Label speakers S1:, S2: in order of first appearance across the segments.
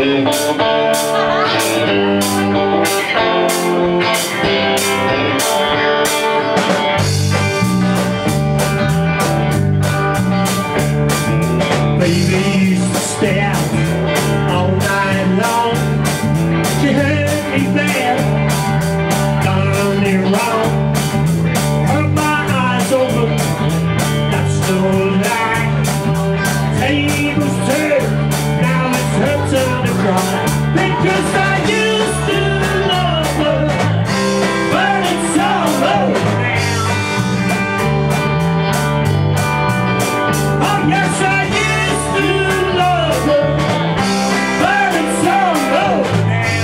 S1: Baby used to stay out all night long. She hurt me bad, done me wrong. Hurt my eyes open, that's no lie. Tables turned, now it's her turn to cry. Because I used to love her, but it's all over now. Oh yes, I used to love her, but it's all over now.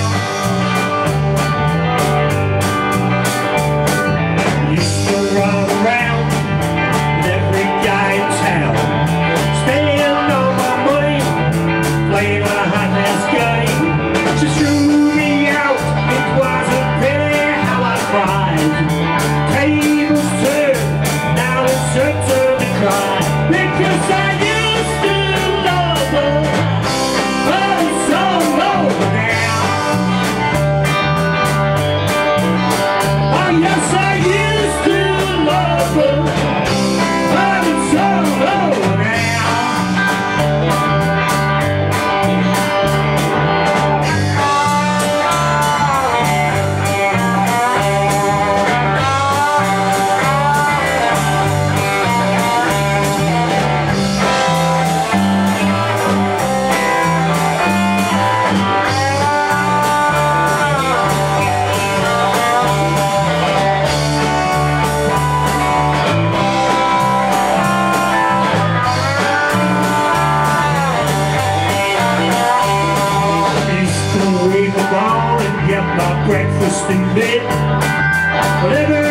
S1: Used to run around with every guy in town, spending all my money, playing a hot-ass game. She threw me out, it wasn't pity how I cried. Tables turned, now it's her turn to cry. Because I used to love her, but it's all over now. Oh yes, I used to love her, but it's all over now. Used to wave a ball and get my breakfast in bed. Whatever